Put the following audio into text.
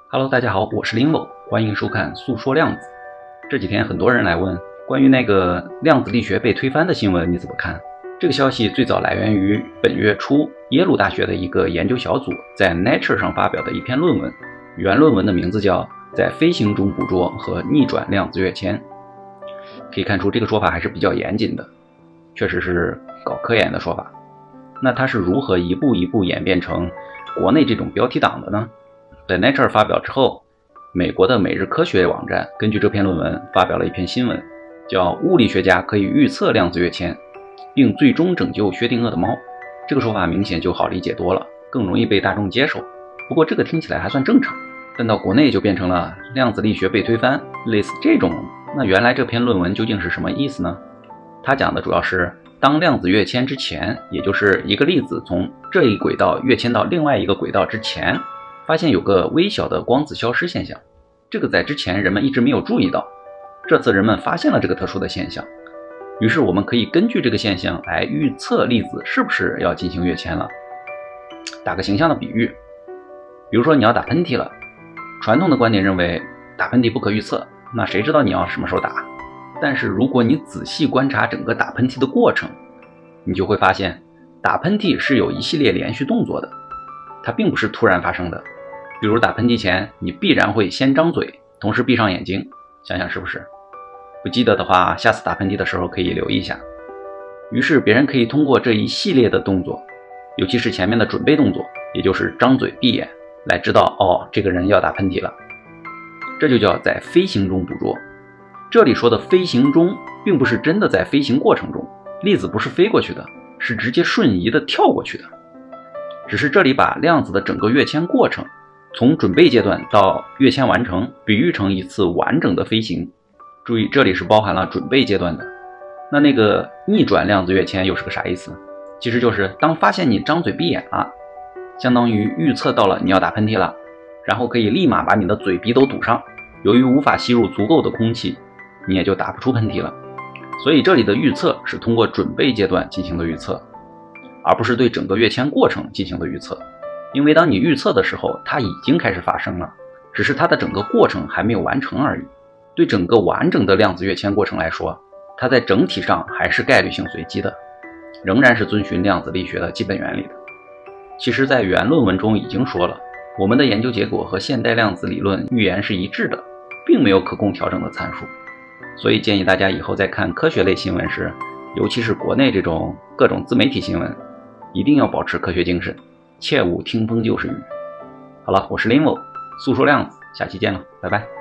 Hello， 大家好，我是林某，欢迎收看速说量子。这几天很多人来问关于那个量子力学被推翻的新闻，你怎么看？这个消息最早来源于本月初耶鲁大学的一个研究小组在 Nature 上发表的一篇论文，原论文的名字叫在飞行中捕捉和逆转量子跃迁。可以看出这个说法还是比较严谨的，确实是搞科研的说法。那它是如何一步一步演变成国内这种标题党的呢？在 Nature 发表之后，美国的每日科学网站根据这篇论文发表了一篇新闻，叫物理学家可以预测量子跃迁并最终拯救薛定谔的猫。这个说法明显就好理解多了，更容易被大众接受。不过这个听起来还算正常，但到国内就变成了量子力学被推翻，类似这种。那原来这篇论文究竟是什么意思呢？它讲的主要是当量子跃迁之前，也就是一个粒子从这一轨道跃迁到另外一个轨道之前，发现有个微小的光子消失现象，这个在之前人们一直没有注意到，这次人们发现了这个特殊的现象，于是我们可以根据这个现象来预测粒子是不是要进行跃迁了。打个形象的比喻，比如说你要打喷嚏了，传统的观点认为打喷嚏不可预测，那谁知道你要什么时候打？但是如果你仔细观察整个打喷嚏的过程，你就会发现打喷嚏是有一系列连续动作的，它并不是突然发生的。比如打喷嚏前，你必然会先张嘴，同时闭上眼睛，想想是不是？不记得的话，下次打喷嚏的时候可以留意一下。于是别人可以通过这一系列的动作，尤其是前面的准备动作，也就是张嘴闭眼，来知道这个人要打喷嚏了。这就叫在飞行中捕捉。这里说的飞行中，并不是真的在飞行过程中，粒子不是飞过去的，是直接瞬移的跳过去的。只是这里把量子的整个跃迁过程，从准备阶段到跃迁完成，比喻成一次完整的飞行。注意，这里是包含了准备阶段的。那个逆转量子跃迁又是个啥意思？其实就是当发现你张嘴闭眼了，相当于预测到了你要打喷嚏了，然后可以立马把你的嘴鼻都堵上，由于无法吸入足够的空气，你也就打不出喷嚏了。所以这里的预测是通过准备阶段进行的预测，而不是对整个跃迁过程进行的预测。因为当你预测的时候，它已经开始发生了，只是它的整个过程还没有完成而已。对整个完整的量子跃迁过程来说，它在整体上还是概率性随机的，仍然是遵循量子力学的基本原理的。其实在原论文中已经说了，我们的研究结果和现代量子理论预言是一致的，并没有可供调整的参数。所以建议大家以后在看科学类新闻时，尤其是国内这种各种自媒体新闻，一定要保持科学精神，切勿听风就是雨。好了，我是林某，速说量子，下期见了，拜拜。